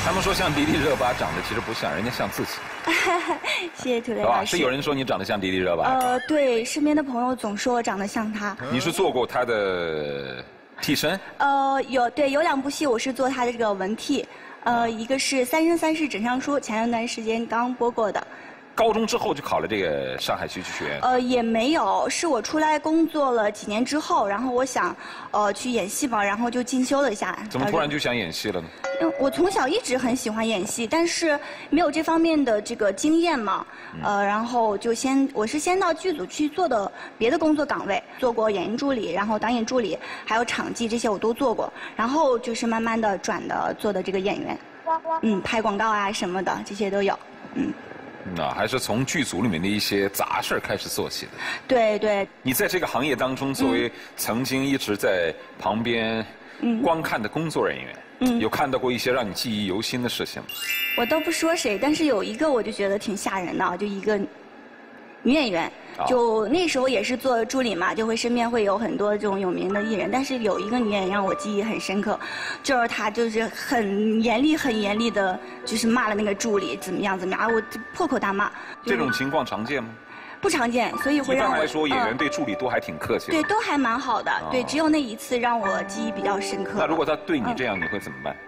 他们说像迪丽热巴长得其实不像，人家像自己。 谢谢涂磊老师。 是有人说你长得像迪丽热巴？ 对，身边的朋友总说我长得像她。 你是做过她的替身？ 有2部戏我是做她的这个文替，一个是《三生三世枕上书》，前一段时间刚播过的。 高中之后就考了这个上海戏剧学院？ 也没有，是我出来工作了几年之后，然后我想，去演戏嘛，然后就进修了一下。 怎么突然就想演戏了呢？ 我从小一直很喜欢演戏，但是没有这方面的这个经验嘛，然后就我是先到剧组去做的别的工作岗位，做过演员助理，然后导演助理，还有场记这些我都做过，然后就是慢慢的做的这个演员，拍广告啊什么的这些都有， 还是从剧组里面的一些杂事开始做起的。 对。 你在这个行业当中，作为曾经一直在旁边观看的工作人员，有看到过一些让你记忆犹新的事情吗？ 我都不说谁，但是有一个我就觉得挺吓人的，就一个女演员，就那时候也是做助理嘛，就会身边会有很多这种有名的艺人，但是有一个女演员让我记忆很深刻，就是她就是很严厉的，就是骂了那个助理怎么样，我破口大骂。 这种情况常见吗？ 不常见，所以会让我。 一般来说，演员对助理都还挺客气的。 对，都还蛮好的。对，只有那一次让我记忆比较深刻。 那如果他对你这样，你会怎么办？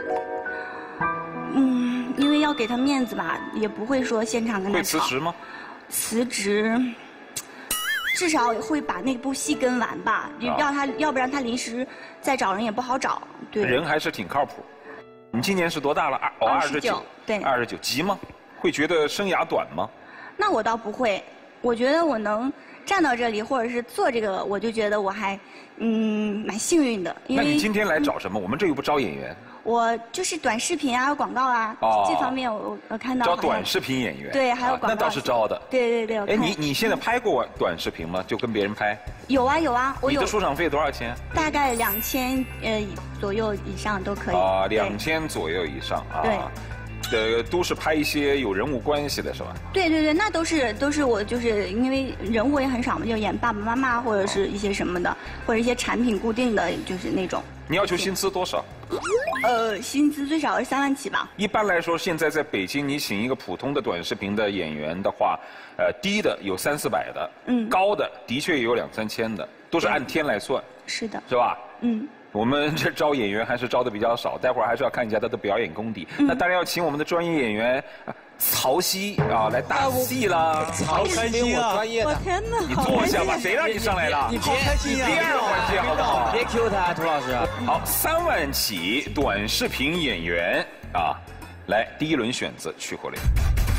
因为要给他面子吧，也不会说现场跟他吵。 会辞职吗？ 辞职，至少会把那部戏跟完吧。要不然他临时再找人也不好找。对。人还是挺靠谱。你今年是多大了？29。 对。 29，急吗？会觉得生涯短吗？ 那我倒不会，我觉得我能站到这里，或者是做这个，我就觉得我还蛮幸运的。 那你今天来找什么？我们这又不招演员。 我就是短视频啊、广告啊，这方面我看到。 招短视频演员。 对，还有广告。 那倒是招的。 对。 哎，你现在拍过短视频吗？就跟别人拍？ 有啊，我有。 你的出场费多少钱？ 大概2000左右以上都可以。 2000左右以上啊。 对。 都是拍一些有人物关系的是吧？ 对，那都是我就是因为人物也很少嘛，就演爸爸妈妈或者是一些什么的，或者一些产品固定的就是那种。 你要求薪资多少？ 薪资最少是3万起吧。 一般来说，现在在北京，你请一个普通的短视频的演员的话，低的有300-400的，高的的确也有2-3千的，都是按天来算。 是的。 是吧？我们这招演员还是招的比较少，待会儿还是要看一下他的表演功底。那当然要请我们的专业演员曹曦来搭戏啦。 好开心啊！ 我天哪！ 你坐下吧，谁让你上来了？ 你好开心啊！ 第2环节好不好？ 别 Q 他，涂老师。 好，3万起短视频演员来第1轮选择去火力。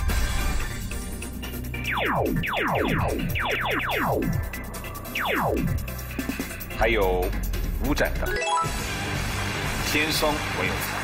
还有吴展的天生我有才。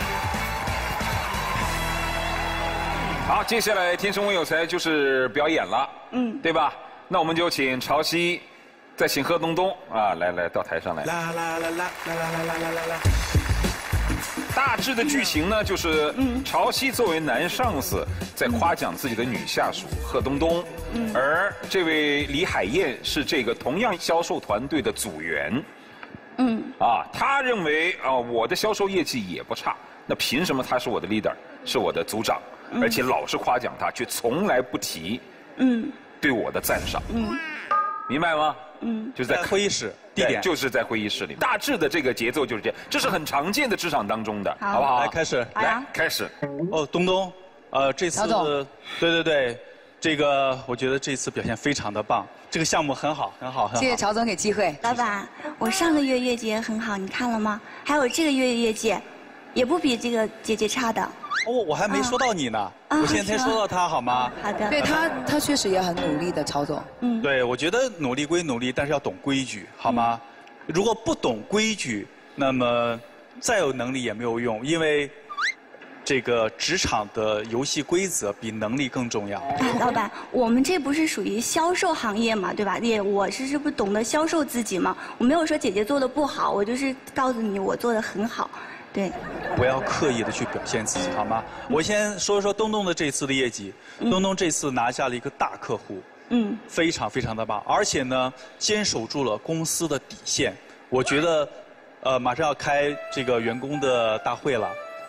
好，接下来天生我有才就是表演了，对吧？那我们就请潮汐，再请贺东东来到台上来。啦。大致的剧情呢，就是潮汐作为男上司，在夸奖自己的女下属贺东东，而这位李海燕是这个同样销售团队的组员。他认为我的销售业绩也不差，那凭什么他是我的 leader， 是我的组长，而且老是夸奖他，却从来不提对我的赞赏。明白吗？就是在会议室，地点就是在会议室里。大致的这个节奏就是这样，这是很常见的职场当中的，好不好？ 来开始， 开始。 东东，这次对，这个我觉得这次表现非常的棒，这个项目很好。 谢谢曹总给机会。 老板，我上个月业绩也很好，你看了吗？还有这个月业绩，也不比这个姐姐差的。 我还没说到你呢，我现在才说到他，好吗？ 好的。 对他确实也很努力的，曹总。 对，我觉得努力归努力，但是要懂规矩，好吗？如果不懂规矩，那么再有能力也没有用，因为这个职场的游戏规则比能力更重要。 老板，我们这不是属于销售行业嘛，对吧？我是不懂得销售自己嘛，我没有说姐姐做的不好，我就是告诉你我做的很好。对， 不要刻意的去表现自己，好吗？我先说说东东的这次的业绩。东东这次拿下了一个大客户，非常的棒，而且呢，坚守住了公司的底线。我觉得，马上要开这个员工的大会了，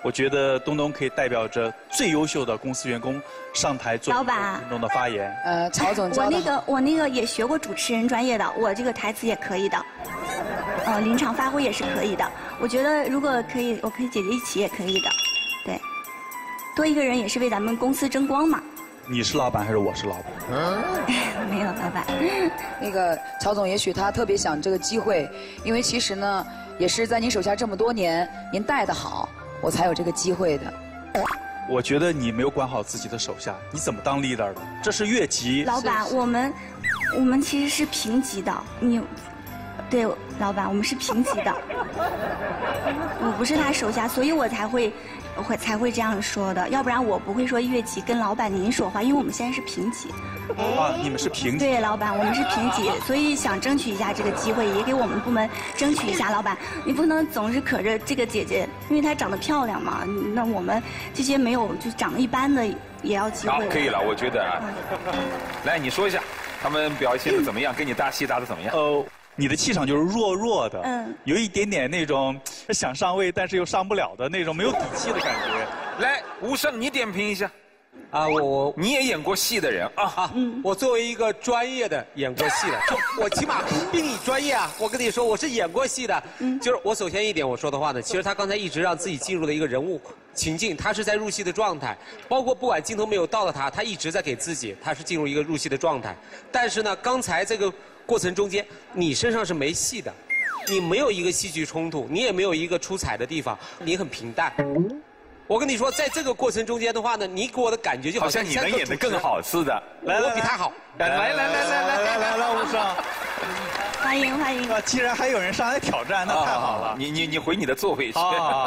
我觉得东东可以代表着最优秀的公司员工上台做群众的发言。 曹总， 我那个也学过主持人专业的，我这个台词也可以的，临场发挥也是可以的。我觉得如果可以，我可以姐姐一起也可以的，对，多一个人也是为咱们公司争光嘛。 你是老板还是我是老板？ 没有老板。 那个曹总，也许他特别想这个机会，因为其实呢，也是在您手下这么多年，您带得好。我才有这个机会的。 我觉得你没有管好自己的手下，你怎么当 leader 的？这是越级。 老板，我们其实是平级的，对，老板，我们是平级的，我不是他手下，所以我才会这样说的，要不然我不会说越级跟老板您说话，因为我们现在是平级。 你们是平级。 对，老板，我们是平级，所以想争取一下这个机会，也给我们部门争取一下。老板，你不能总是可着这个姐姐，因为她长得漂亮嘛。那我们这些没有就长得一般的也要机会。 好，可以了，我觉得啊。来，你说一下，他们表现的怎么样？跟你搭戏搭的怎么样？ 你的气场就是弱弱的，有一点点那种想上位但是又上不了的那种没有底气的感觉。 来，吴胜，你点评一下。你也演过戏的人啊。 我作为一个专业的演过戏的，我起码比你专业啊。我跟你说，我是演过戏的。就是我首先一点我说的话呢，其实他刚才一直让自己进入了一个人物情境，他是在入戏的状态，包括不管镜头没有到了他一直在给自己，他是进入一个入戏的状态。但是呢，刚才这个过程中间，你身上是没戏的，你没有一个戏剧冲突，你也没有一个出彩的地方，你很平淡。我跟你说，在这个过程中间的话呢，你给我的感觉就好像你能演得更好似的。 我比他好。 来，吴胜， 欢迎。 既然还有人上来挑战，那太好了。 你回你的座位去。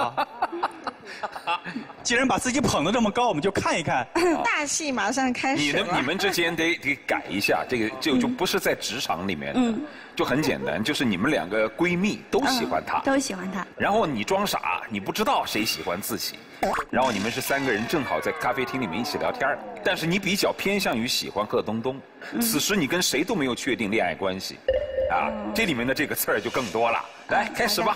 既然把自己捧得这么高，我们就看一看。 大戏马上开始了。 你们之间得改一下，这个就不是在职场里面的，就很简单，就是你们两个闺蜜都喜欢他， 都喜欢他。 然后你装傻，你不知道谁喜欢自己，然后你们是3个人正好在咖啡厅里面一起聊天，但是你比较偏向于喜欢贺东东，此时你跟谁都没有确定恋爱关系，这里面的这个刺儿就更多了。来，开始吧。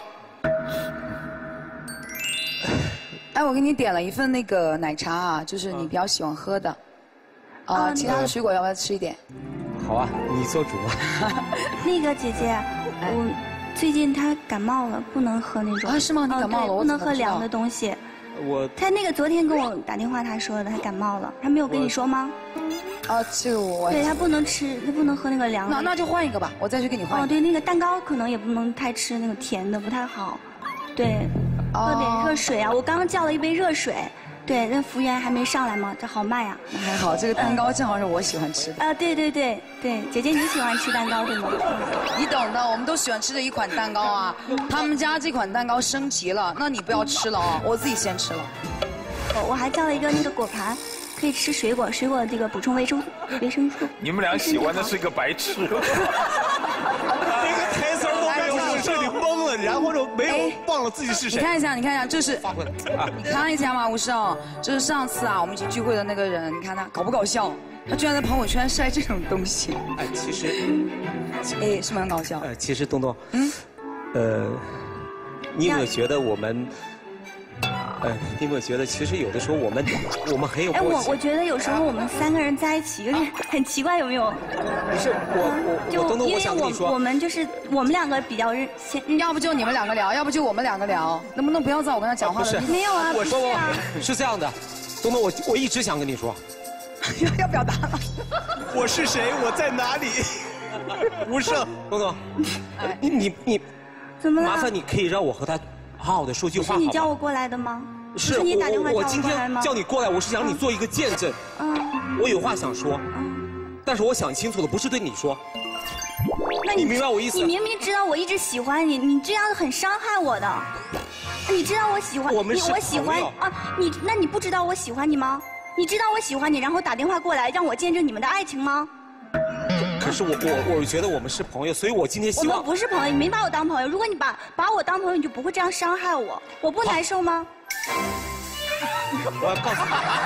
哎，我给你点了一份那个奶茶啊，就是你比较喜欢喝的。其他的水果要不要吃一点？ 好啊，你做主啊。 那个姐姐，我最近她感冒了，不能喝那种。 是吗？你感冒了， 不能喝凉的东西。她那个昨天跟我打电话，她说的，她感冒了，她没有跟你说吗？ 这个我。 对，她不能吃，她不能喝那个凉的。 那就换一个吧，我再去给你换。 对，那个蛋糕可能也不能太吃，那个甜的不太好。对。喝点热水啊！我刚刚叫了一杯热水，对，那服务员还没上来吗？这好慢呀。 那还好，这个蛋糕正好是我喜欢吃的。 对，姐姐你喜欢吃蛋糕对吗？ 你懂的，我们都喜欢吃的一款蛋糕啊。他们家这款蛋糕升级了，那你不要吃了啊，我自己先吃了。 我还叫了一个那个果盘，可以吃水果这个补充维生素。 你们俩喜欢的是一个白痴。 这里懵了，然后就没有忘了自己是谁。 你看一下，这是你看一下嘛，吴胜，这是上次我们一起聚会的那个人，你看他搞不搞笑？他居然在朋友圈晒这种东西。 其实， 是蛮搞笑。 其实东东，你有没有觉得我们？你有没有觉得，其实有的时候我们很有默契？ 我觉得有时候我们3个人在一起有点很奇怪，有没有？ 不是我东东，我想跟你说， 我们2个比较要不就你们2个聊，要不就我们2个聊，能不能不要在我跟他讲话了？ 没有啊， 我说是这样的，东东，我一直想跟你说， 要表达了。 我是谁？我在哪里？吴胜，东东，你怎么了？ 麻烦你可以让我和他好好的说句话好吗？ 是你叫我过来的吗？ 是你打电话叫我今天叫你过来，我是想你做一个见证。我有话想说，但是我想清楚的不是对你说。 那你明白我意思？ 你明明知道我一直喜欢你，你这样很伤害我的。你知道我喜欢我们是我喜欢那你不知道我喜欢你吗？你知道我喜欢你，然后打电话过来让我见证你们的爱情吗？ 可是我觉得我们是朋友，所以我今天希望我们不是朋友，你没把我当朋友。如果你把我当朋友，你就不会这样伤害我，我不难受吗？ 我要告诉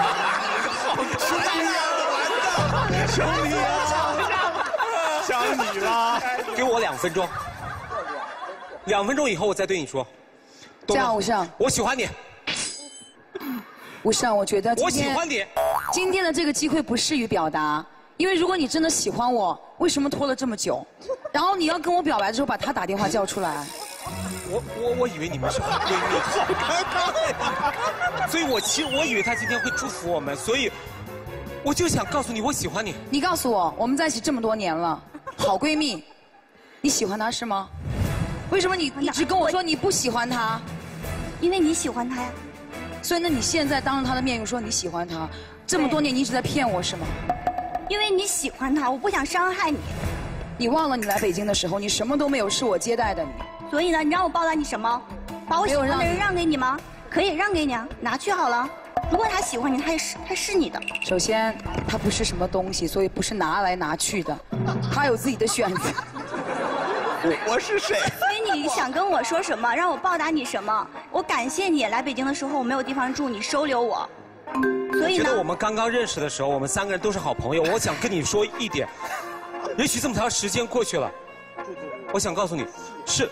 你，想你了，给我2分钟，2分钟以后我再对你说。 这样，吴胜， 我喜欢你。 吴胜，我觉得我喜欢你。 今天的这个机会不适于表达，因为如果你真的喜欢我，为什么拖了这么久？然后你要跟我表白的时候，把他打电话叫出来。 我以为你们是好闺蜜，好尴尬呀。所以我以为他今天会祝福我们，所以我就想告诉你，我喜欢你。 你告诉我，我们在一起这么多年了，好闺蜜，你喜欢他是吗？为什么你一直跟我说你不喜欢他？ 因为你喜欢他呀。 所以那你现在当着他的面又说你喜欢他，这么多年你一直在骗我是吗？ 因为你喜欢他，我不想伤害你。 你忘了你来北京的时候，你什么都没有，是我接待的你。 所以呢，你让我报答你什么？把我喜欢的人让给你吗？可以让给你啊，拿去好了。如果他喜欢你，他是你的。 首先，他不是什么东西，所以不是拿来拿去的，他有自己的选择。 我是谁？ 所以你想跟我说什么？让我报答你什么？我感谢你来北京的时候我没有地方住，你收留我。所以呢， 我觉得我们刚刚认识的时候，我们3个人都是好朋友。我想跟你说一点，也许这么长时间过去了，我想告诉你，是，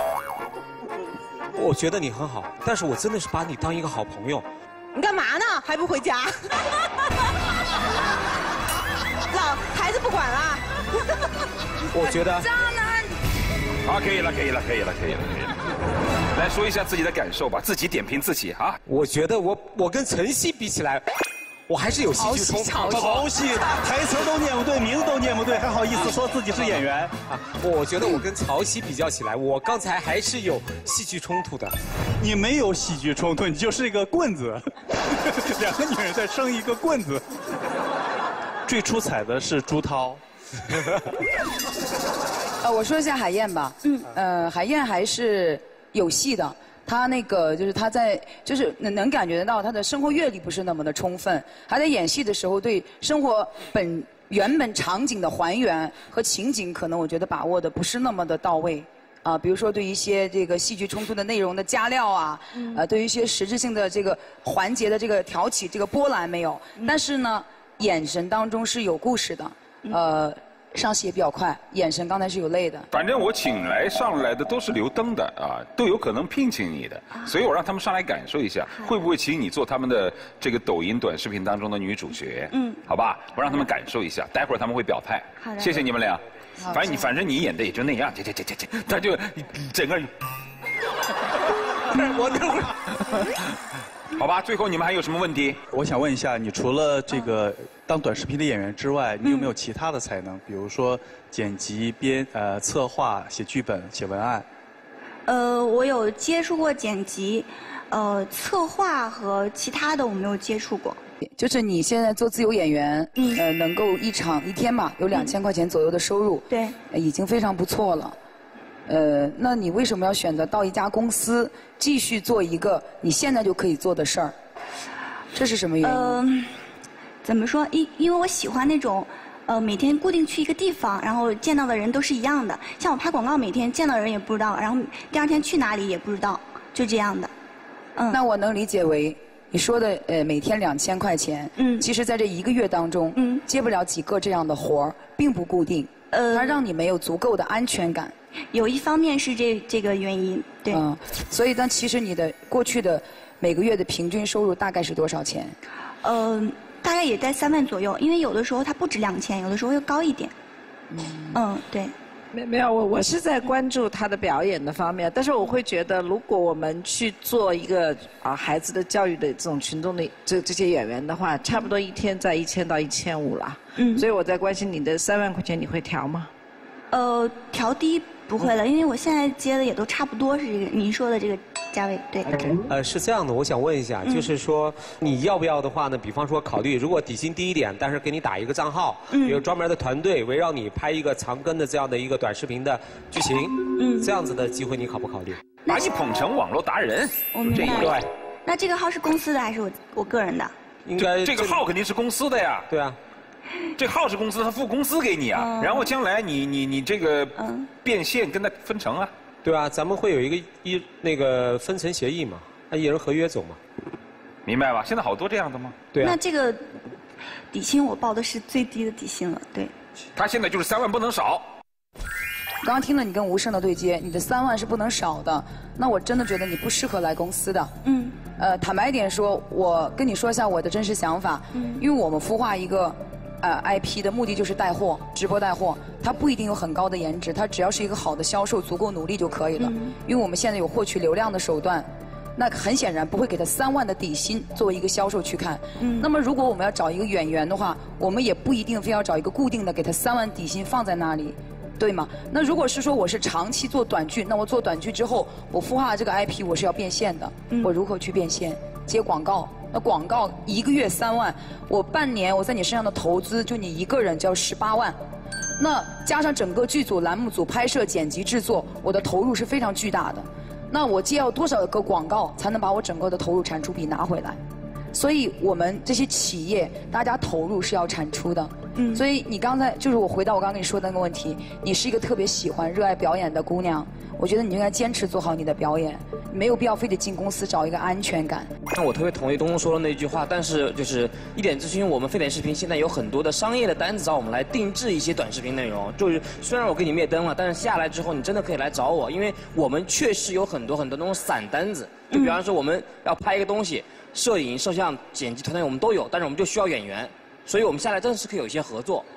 我觉得你很好，但是我真的是把你当一个好朋友。 你干嘛呢？还不回家？老孩子不管了。 我觉得。 渣男。 好，可以了。来说一下自己的感受吧，自己点评自己啊。 我觉得我跟陈曦比起来，我还是有戏剧冲突。 潮戏，台词都念不对，名字都念不对，还好意思说自己是演员啊？ 我觉得我跟曹曦比较起来，我刚才还是有戏剧冲突的。 你没有戏剧冲突，你就是一个棍子，2个女人在生一个棍子。最出彩的是朱涛。 我说一下海燕吧。海燕还是有戏的。她那个就是她在就是能感觉得到她的生活阅历不是那么的充分，她在演戏的时候对生活原本场景的还原和情景，可能我觉得把握的不是那么的到位。比如说对一些这个戏剧冲突的内容的加料啊，对于一些实质性的这个环节的这个挑起这个波澜没有，但是呢，眼神当中是有故事的。上戏也比较快，眼神刚才是有泪的。 反正我请上来的都是留灯的啊，都有可能聘请你的，所以我让他们上来感受一下，会不会请你做他们的这个抖音短视频当中的女主角？好吧，我让他们感受一下，待会儿他们会表态。 好的， 谢谢你们俩。反正你演的也就那样，他就整个。 我那会儿。 好吧，最后你们还有什么问题？ 我想问一下，你除了这个当短视频的演员之外，你有没有其他的才能？比如说剪辑、策划、写剧本、写文案。 我有接触过剪辑，策划和其他的我没有接触过。 就是你现在做自由演员，能够一天吧有2000块钱左右的收入， 对， 已经非常不错了。那你为什么要选择到一家公司继续做一个你现在就可以做的事儿？这是什么原因？ 怎么说？因为我喜欢那种，每天固定去一个地方，然后见到的人都是一样的。像我拍广告，每天见到人也不知道，然后第2天去哪里也不知道，就这样的。 那我能理解为你说的每天2000块钱，其实在这1个月当中，接不了几个这样的活儿，并不固定，它让你没有足够的安全感。 有一方面是这个原因，对。 所以但其实你的过去的每个月的平均收入大概是多少钱？ 大概也在3万左右，因为有的时候它不止2000，有的时候又高一点。对。 没有，我是在关注他的表演的方面，但是我会觉得，如果我们去做一个孩子的教育的这种群众的这些演员的话，差不多1天在1000到1500啦。所以我在关心你的3万块钱，你会调吗？ 调低不会了，因为我现在接的也都差不多是这个您说的这个价位，对。 是这样的，我想问一下，就是说你要不要的话呢？比方说考虑，如果底薪低一点，但是给你打一个账号，有专门的团队围绕你拍一个长更的这样的一个短视频的剧情，这样子的机会你考不考虑？ 把你捧成网络达人， 我明白。 对。 那这个号是公司的还是我个人的？ 应该这个号肯定是公司的呀。 对啊。 这号是公司，他付工资给你啊，然后将来你这个变现跟他分成啊， 对啊，咱们会有那个分成协议嘛，按1人合约走嘛， 明白吧？现在好多这样的吗？ 对啊。 那这个底薪我报的是最低的底薪了，对。 他现在就是3万不能少。 刚刚听了你跟吴胜的对接，你的3万是不能少的，那我真的觉得你不适合来公司的。 坦白一点说，我跟你说一下我的真实想法。因为我们孵化一个IP 的目的就是带货，直播带货，它不一定有很高的颜值，它只要是一个好的销售，足够努力就可以了。因为我们现在有获取流量的手段。那很显然不会给他3万的底薪作为一个销售去看。那么如果我们要找一个演员的话，我们也不一定非要找一个固定的给他3万底薪放在那里，对吗？那如果是说我是长期做短剧，那我做短剧之后，我孵化了这个 IP， 我是要变现的。我如何去变现？接广告，那广告1个月3万，我半年我在你身上的投资，就你一个人就要18万。那加上整个剧组、栏目组、拍摄、剪辑、制作，我的投入是非常巨大的。那我接要多少个广告才能把我整个的投入产出比拿回来？所以我们这些企业，大家投入是要产出的。所以你刚才就是我回到我刚刚跟你说的那个问题，你是一个特别喜欢、热爱表演的姑娘，我觉得你应该坚持做好你的表演，没有必要非得进公司找一个安全感。 那我特别同意东东说的那句话，但是就是一点咨询，我们沸点视频现在有很多的商业的单子找我们来定制一些短视频内容。就是虽然我给你灭灯了，但是下来之后你真的可以来找我，因为我们确实有很多那种散单子。就比方说我们要拍一个东西，摄影、摄像、剪辑团队我们都有，但是我们就需要演员，所以我们下来真的是可以有一些合作。